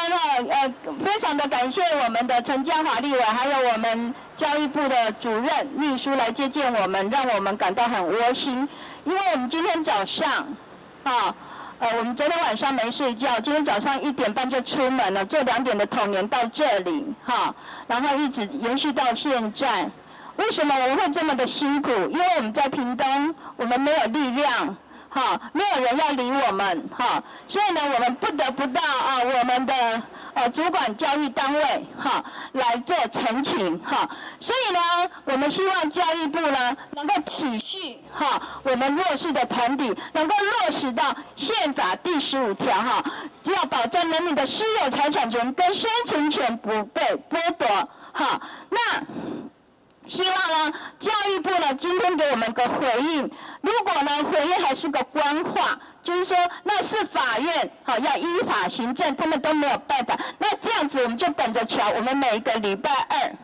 非常的感谢我们的陈嘉华立委，还有我们教育部的主任秘书来接见我们，让我们感到很窝心。因为我们今天早上，我们昨天晚上没睡觉，今天早上1点半就出门了，坐2点的统联到这里，然后一直延续到现在。为什么我们会这么的辛苦？因为我们在屏东，我们没有力量。没有人要理我们，所以呢，我们不得不到我们的主管教育单位来做陈情，所以呢，我们希望教育部呢能够体恤我们弱势的团体，能够落实到宪法第15条要保障人民的私有财产权跟生存权不被剥夺，那希望呢教育部呢今天给我们个回应。如果呢回应还是个官话，就是说那是法院要依法行政，他们都没有办法。那这样子我们就等着瞧，我们每一个礼拜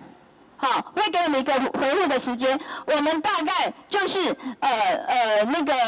2，会给我们一个回复的时间。我们大概就是那个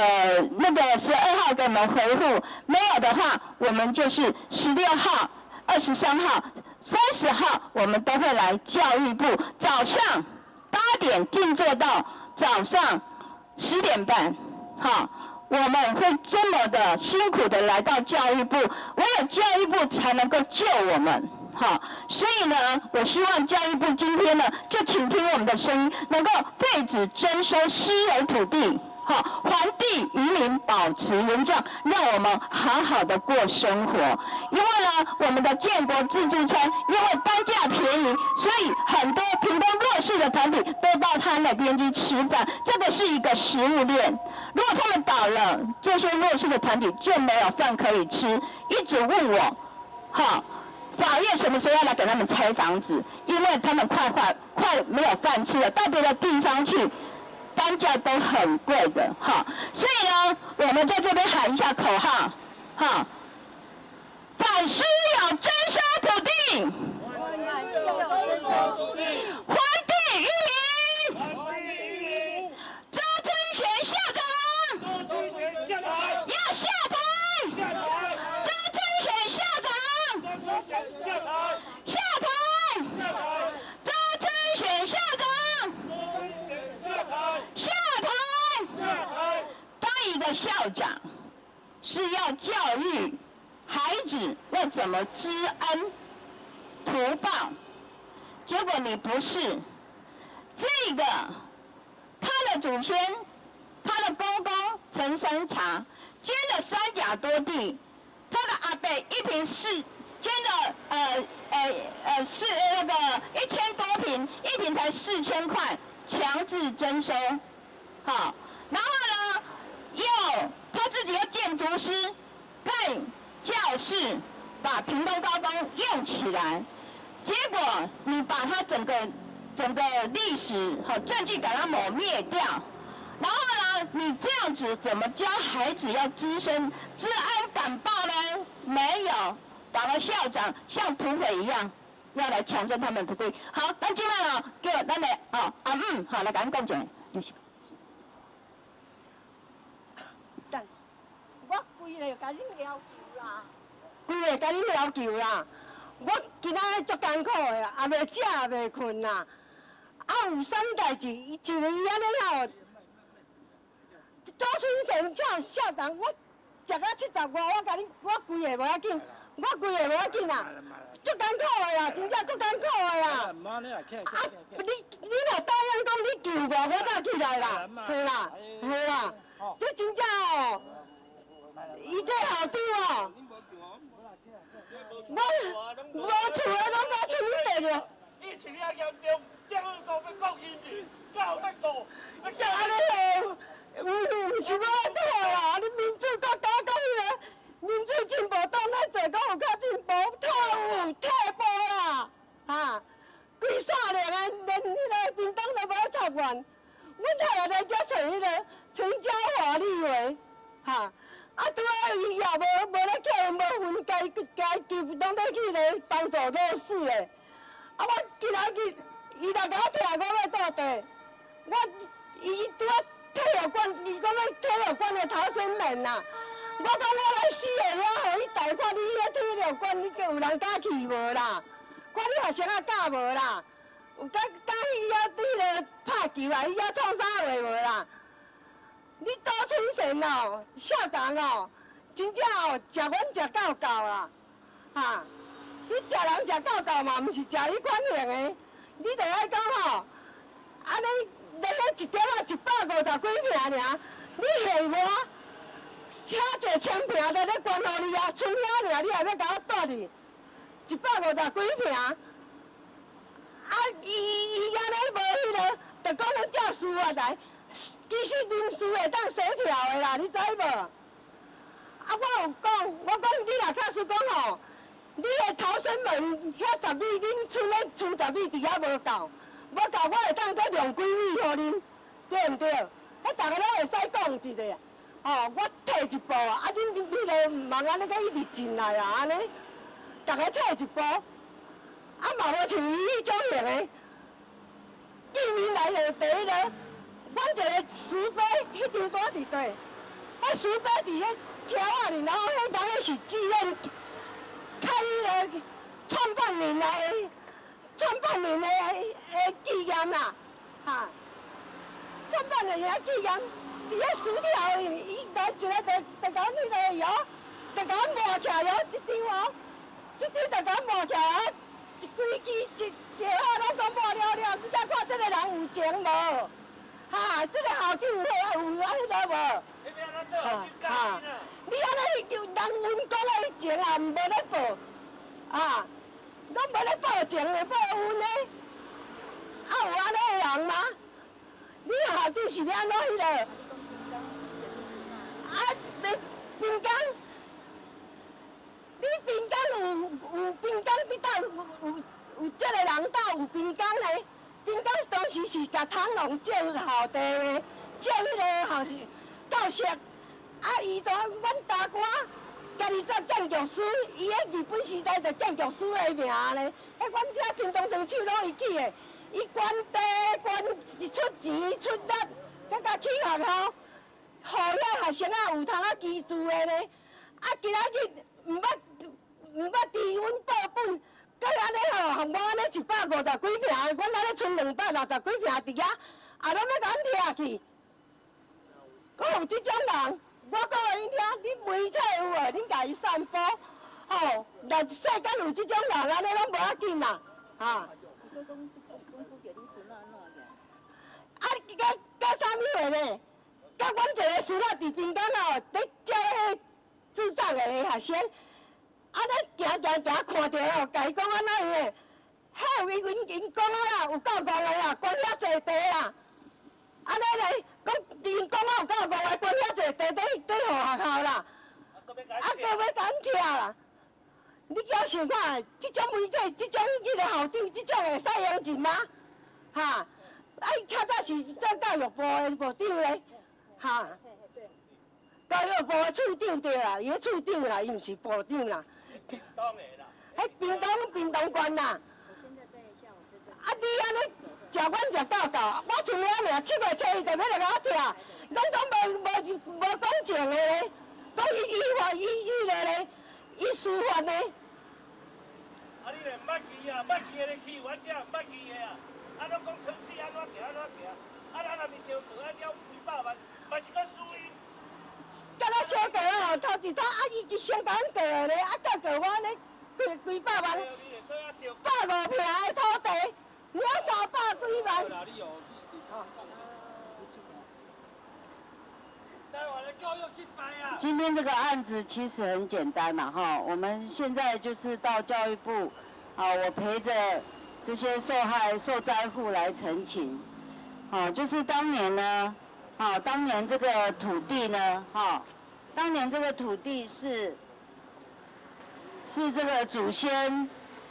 12号给我们回复，没有的话，我们就是16号、23号、30号，我们都会来教育部，早上8点进座到早上10点半，我们会这么的辛苦的来到教育部，唯有教育部才能够救我们，所以呢，我希望教育部今天呢，就倾听我们的声音，能够废止征收私有土地，还地于民，保持原状，让我们好好的过生活。因为呢，我们的建国自助餐因为单价便宜，所以很多屏东弱势的团体都到他那边去吃饭，这个是一个食物链。如果他们倒了，这些弱势的团体就没有饭可以吃，一直问我，法院什么时候要来给他们拆房子？因为他们快没有饭吃了，到别的地方去。单价都很贵的，所以呢，我们在这边喊一下口号，反私有征收土地，还地于民，周春选校长要下台，周春选校长下台，周春选校长。当一个校长是要教育孩子要怎么知恩图报，结果你不是。这个他的祖先，他的公公陈三茶捐了3甲多地，他的阿伯1坪4捐了是那个1000多坪，1坪才4000块，强制征收，然后呢，他自己又建筑师，盖教室，把屏东高工用起来，结果你把他整个历史证据给他抹灭掉，然后呢，你这样子怎么教孩子要知恩感报呢？没有，反而校长像土匪一样，要来强征他们土地。好，咱今晚叫咱的好来甲咱讲一下。 我规个甲恁要求啦，规个甲恁要求啦。我今仔日足艰苦的啦，也袂食也袂困啦。有啥物代志，伊就伊安尼周春成校长，我食到75，我规个无要紧，我规个无要紧啦。足艰苦的啦，真正足艰苦的啦。你若答应讲你救我才起来啦，是啦，是啦，这真正伊这校长我无厝的，拢无厝里面。 以前遐严重，政府讲要讲英语，教得过， 安尼有是无好啦？你民主国家讲迄个民主进步党咧做，讲有较进步，退步啦，规3年连迄个屏东都无插完，阮后来来遮找迄个陈嘉华立委，拄仔伊也无咧叫，无分家己拢咧去咧帮助弱势的。我今仔日伊来甲我听我要倒地，伊拄仔体育馆，伊讲要体育馆的逃生门啦。我讲我来死的了，互伊大看你迄体育有管你有人敢去无啦？管你学生啊敢无啦？有敢伊遐伫咧拍球啊？伊遐创啥话无啦？你多春神哦，校长哦，真正哦，食阮食够够啦，哈！你食人食够够嘛，毋是食你款型的，你着爱讲吼，安尼你迄一点啊150几瓶尔，你嫌我车坐1000瓶在咧关互你啊，剩遐尔，你还要甲我带去150几瓶？啊，伊安尼无迄个，着讲咱叫司法来。其实民事会当协调的啦，你知无？啊，我有讲，我讲你若假使讲吼，你的逃生门遐10米，恁剩咧剩10米伫遐无够，我会当再量几米互恁，对毋对？迄逐个拢会使讲一个，哦，我退一步啊，恁就毋茫安尼甲一直进来啊，安尼，逐个退一步，啊嘛无像伊迄种型的，见面来就第一个。阮一个石碑，迄张单伫底，迄石碑伫迄条啊里，然后迄人个是自愿开迄个创办人的纪念啦，哈，创办人的纪念，伫迄石条里，伊来一个就甲迄个哟，就甲抹起来哟，一张哦，一张就甲抹起来，一规支一号拢讲抹了了，你再看这个人有情无？哈，这个校长有迄个无？你安尼就人运讲啊，以前啊，无咧报，啊，拢无咧报情的，报运的，啊有安尼的人吗？你校长是要安怎迄个？啊，滨江，你滨江有滨江伫倒有这个人倒有滨江嘞？滨江当时是甲汤龙借校地的，借迄个教室，啊，伊从阮大哥家己做建筑师，伊迄日本时代就建筑师的名咧。阮遐屏东长手拢伊起的，伊捐地捐出钱出力，甲起学校，互遐学生啊有通啊居住的咧。啊，今仔日毋捌伫阮报本。佮安尼吼，互我安尼150几瓶，阮安尼剩260几瓶伫遐，啊，拢要甲阮摕去。佫有即种人，我讲互恁听，恁媒体有无？恁家己散播，吼，若世间有即种人，安尼拢无要紧啦，哈。啊，佮啥物话呢？佮阮一个孙仔伫滨江哦，伫教迄智障的学生。啊！咱行，看到哦，家己讲安怎样的？遐有因讲啊啦，有够戆的啦，捐遐济地啦。安尼来讲，因讲啊有够戆的，捐遐济地对学校啦。啊，搁要甲阮徛啦。你叫想看，即种媒体，即种迄个校长，即种会使用钱吗？哈！啊，较早是做教育部的部长咧，哈。教育部的处长对啦，伊个处长啦，伊毋是部长啦。屏东的啦，迄屏东县啦。啊，你安尼食阮食到到，我像遐尔，7月初一就要来甲我徛，拢讲无讲情的咧，讲依法依据的咧，依司法的。 啊，你咧毋捌记啊，捌记的咧去阮遮，毋捌记的啊。啊，拢讲城市安怎行安怎行，啊，咱若是烧过啊了几百万，嘛是搁输伊。甲咱烧过哦，头一摊啊，伊先甲阮过咧，啊，再过我安尼几百万，150坪的土地，你要300几万。 今天这个案子其实很简单嘛，哈，我们现在就是到教育部，啊，我陪着这些受灾户来陈情，啊，就是当年呢，啊，当年这个土地呢，哈，当年这个土地是这个祖先，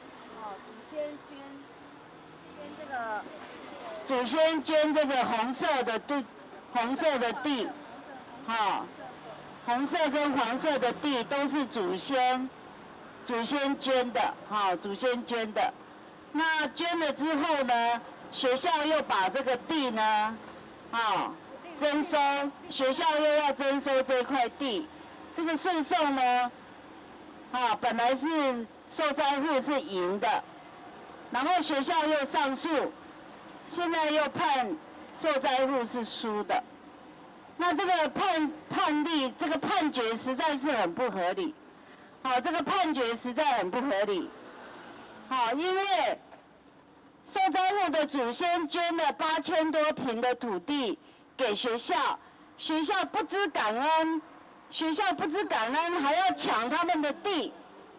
祖先捐这个红色的地，哈，红色跟黄色的地都是祖先捐的，哈，祖先捐的。那捐了之后呢，学校又把这个地呢，啊，征收，学校又要征收这块地，这个诉讼呢， 本来是受灾户是赢的，然后学校又上诉，现在又判受灾户是输的。那这个判例，这个判决实在是很不合理。这个判决实在很不合理。因为受灾户的祖先捐了8000多坪的土地给学校，学校不知感恩，还要抢他们的地，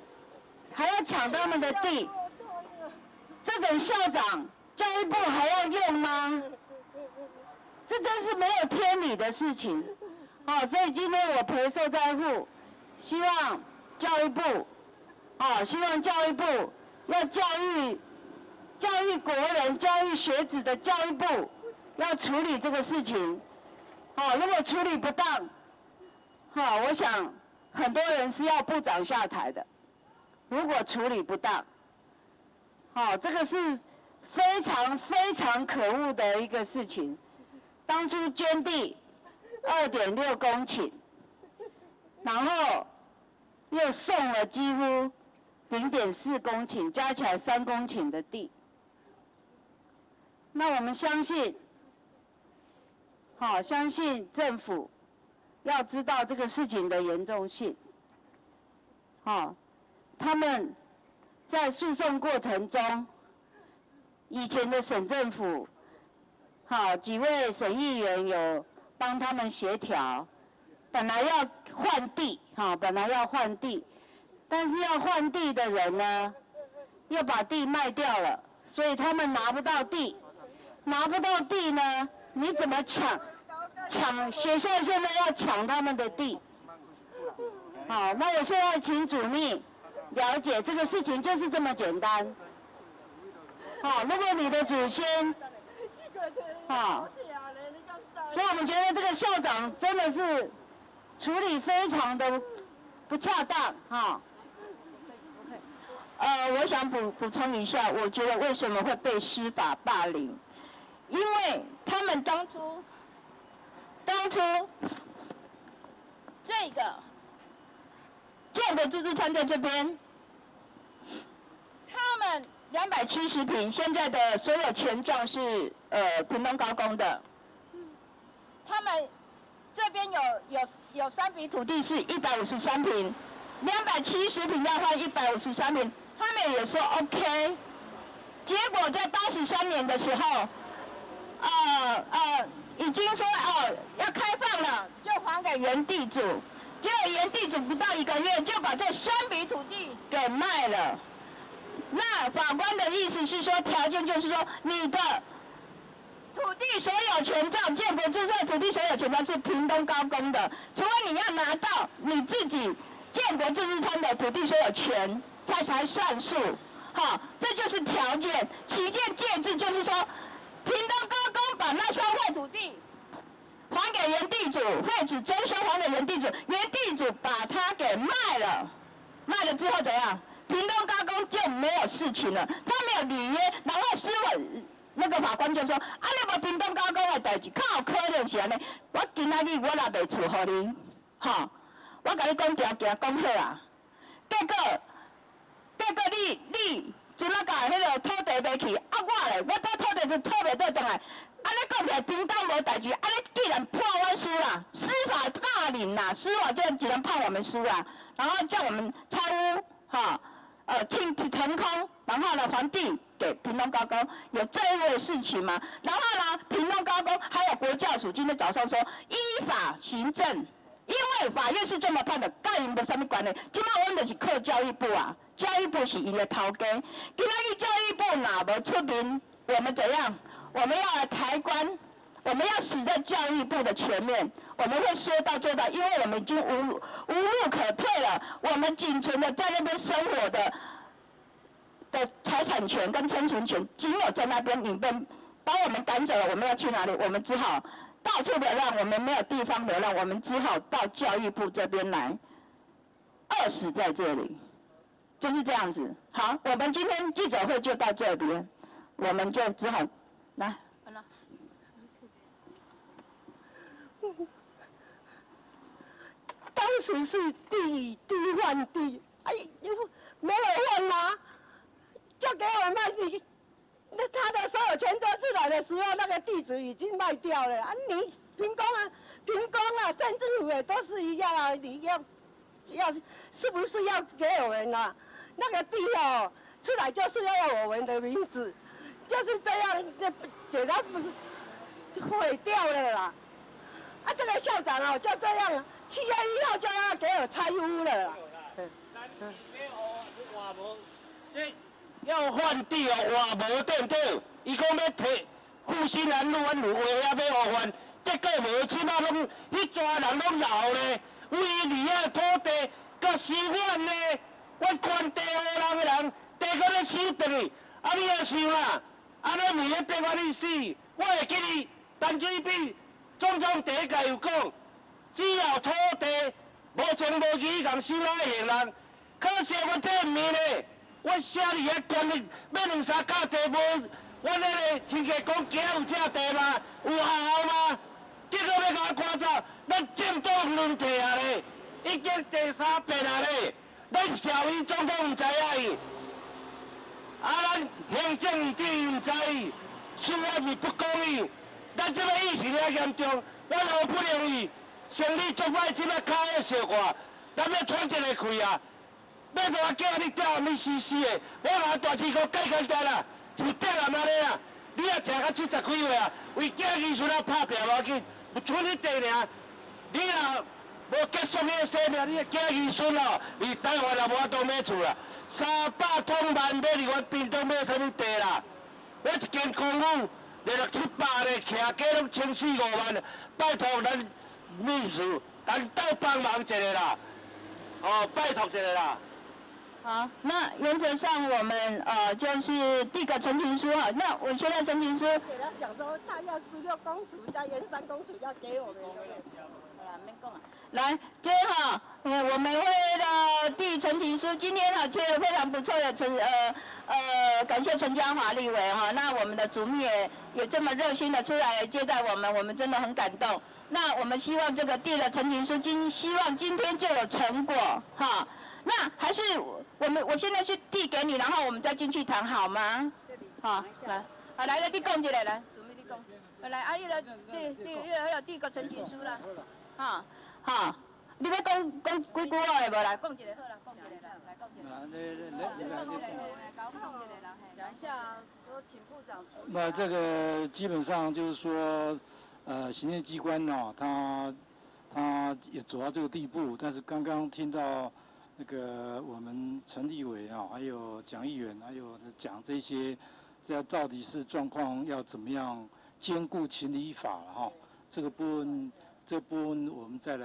这种校长，教育部还要用吗？这真是没有天理的事情。所以今天我陪受灾户，希望教育部要教育国人、教育学子的教育部要处理这个事情。如果处理不当，我想很多人是要部长下台的。如果处理不当，这个是非常非常可恶的一个事情。当初捐地2.6公顷，然后又送了几乎0.4公顷，加起来3公顷的地。那我们相信政府要知道这个事情的严重性。他们在诉讼过程中，以前的省政府，几位省议员有帮他们协调，本来要换地，但是要换地的人呢，又把地卖掉了，所以他们拿不到地呢，你怎么抢？学校现在要抢他们的地。那我现在请主秘了解这个事情就是这么简单。如果你的祖先，所以我们觉得这个校长真的是处理非常的不恰当。我想补充一下，我觉得为什么会被司法霸凌，因为他们当初这个建国自治村在这边，他们270坪，现在的所有权状是屏东高工的。他们这边有3笔土地是153坪，270坪要换153坪，他们也说 OK。结果在83年的时候，已经说要开放了，就还给原地主。结果原地主不到1个月就把这3笔土地给卖了。那法官的意思是说，条件就是说，你的土地所有权状，建国自治土地所有权状是屏东高工的，除非你要拿到你自己建国自治村的土地所有权，才算数。这就是条件。旗舰界制就是说，屏东高工把那3块土地还给原地主，废止征收还给原地主，原地主把它给卖了，卖了之后怎样？屏东高工就没有事情了，他没有履约，然后那个法官就说：你无屏东高工的代志，较可能是安尼。我今仔日我也袂处予你，我甲你讲条件讲好啊。结果你怎啊甲迄个土地卖去？我这土地是土袂倒转来。你讲起来屏东无代志，你既然判我输啦，司法霸凌啦，司法就只能判我们输啦，然后叫我们拆屋，腾空，然后呢还地给屏东高工，有这一类的事情吗？然后呢，屏东高工还有国教署今天早上说依法行政，因为法院是这么判的，跟因无什么关系。今麦我们就是靠教育部啊，教育部是伊的头家。今仔日教育部哪无出面，我们怎样？我们要来抬棺，我们要死在教育部的前面，我们会说到做到，因为我们已经无路可退了。我们仅存的在那边生活的财产权跟生存权，仅有在那边，你们把我们赶走了，我们要去哪里？我们只好到处流浪，我们没有地方流浪，我们只好到教育部这边来，饿死在这里，就是这样子。好，我们今天记者会就到这边，我们就只好来。 当当时是地换地，哎，没有换啊，就给我卖地。那他的所有权证出来的时候，那个地址已经卖掉了啊！你凭空啊，县政府也都是一样啊，你要是不是要给我们啊？那个地哦，出来就是要我们的名字，就是这样给他毁掉了啦。啊，这个校长哦就这样，7月1号就要给我拆屋了啦。 要换地哦，话无对对，伊讲要摕富新南路，阮有话也要互换，结果无，即马拢迄抓人拢闹咧，为离啊土地甲收阮咧，阮关地互人的人，地搁咧收转去，啊你也想啊，安尼为咧逼我你死，我会记你陈水扁总统第一届有讲，只要土地无情无义共收来的人，可惜我这面咧。我写你遐权力，要2、3架地无，我那个亲戚讲今有这地吗？有效吗？结果要甲我赶走，咱政党轮替啊咧，已经第3遍啊咧，咱小英总统唔知影伊，啊咱行政院唔知伊，司法院不公义，咱这个疫情遐严重，我好不容易生理做歹，即摆脚要烧我，咱要喘一个气啊！要我叫你叫你死死的，我拿大市区解决掉啦，就顶啊安尼啊！你也食到70几岁啊，为囝儿孙仔拍拼无要紧，有剩你地尔。你若无结束你的生命，你的囝儿孙哦，离台湾也无法度买厝啦。300多万买伫阮屏东买啥物地啦？我一间公寓连6、700咧，徛价拢1、4、5万，拜托咱秘书，咱斗帮忙一下啦，哦，拜托一下啦。 好，那原则上我们就是递个陈情书哈。那我现在陈情书给他讲说，他要16公尺加沿山公尺要给我们。 好了，没讲了。来，今天哈，我们为了递陈情书，今天哈签了非常不错的感谢陈嘉华立委哈。那我们的主秘也这么热心的出来接待我们，我们真的很感动。那我们希望这个递了陈情书，希望今天就有成果哈。那还是我现在是递给你，然后我们再进去谈好吗？好，来，好来，你讲一下来，准备你讲，来，阿姨来递个陈情书啦，好，你要讲几句话的无啦？讲一个好啦，讲一个啦，来讲一个。 讲一下，说请部长处理。 那这个基本上就是说，行政机关哦，他也走到这个地步，但是刚刚听到。那个我们陈立委啊，还有蒋议员，还有讲这些，这到底是状况要怎么样兼顾情理法哈？这部分我们再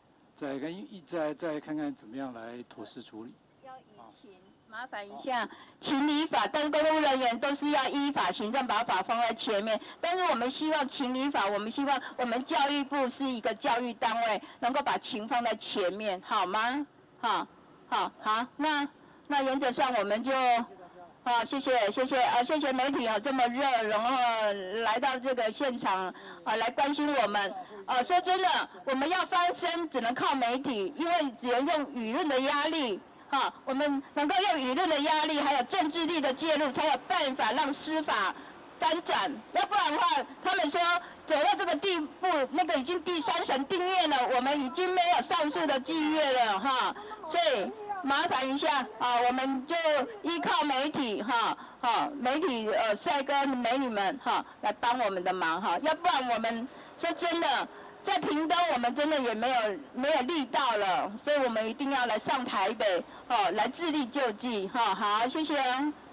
看看怎么样来妥善处理。 要以情，麻烦一下，情理法，但公务人员都是要依法行政，把法放在前面。但是我们希望情理法，我们希望我们教育部是一个教育单位，能够把情放在前面，好吗？好，那原则上我们就，谢谢媒体这么热，然后来到这个现场来关心我们。说真的，我们要翻身只能靠媒体，因为只能用舆论的压力，我们能够用舆论的压力，还有政治力的介入，才有办法让司法翻转。要不然的话，他们说走到这个地步，那个已经第3审定谳了，我们已经没有上诉的机会了所以麻烦一下我们就依靠媒体媒体帅哥美女们来帮我们的忙要不然我们说真的，在屏东我们真的也没有力道了，所以我们一定要来上台北来自力救济好，谢谢。